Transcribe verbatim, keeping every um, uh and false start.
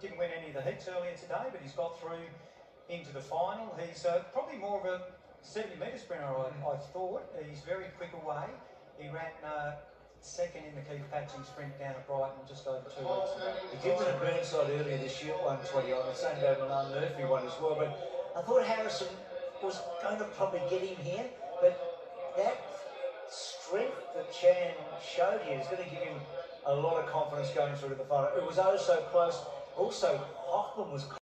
didn't win any of the heats earlier today, but he's got through into the final. He's uh, probably more of a seventy metre sprinter, I, I thought. He's very quick away. He ran uh, second in the Keith Patching sprint down at Brighton just over two weeks ago. He did win at Burnside earlier this year, one twenty on the same day Milan Murphy won as well. But I thought Harrison was going to probably get him here, but that strength that Chan showed here is going to give him a lot of confidence going through to the final. It was oh so close. Also, Hoffman was